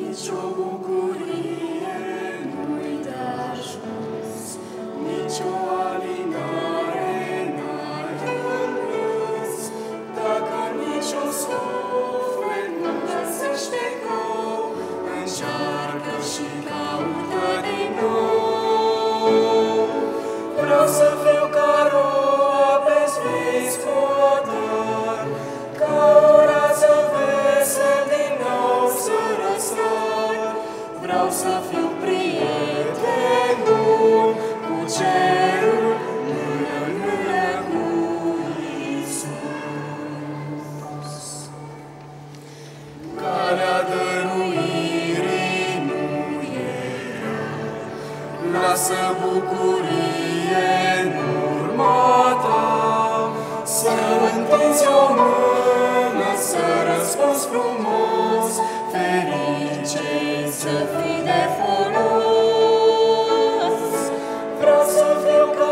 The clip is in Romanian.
Nici-o bucurie nu-i de ajuns, nici-o alinare n-ai în plus, dacă nici-un suflet nu găsește nou, încearcă și caută din nou. Vreau să fiu ca roa pe scotar, ca o rază vesel din nou să răsar. Vreau să fiu prieten bun cu cerul, mână în mână cu Iisus. Calea dăruirii nu e rea, lasă bucurie în urma ta, să întinzi o mână, să răspunzi frumos, ferice să fii de folos. Vreau să fiu ca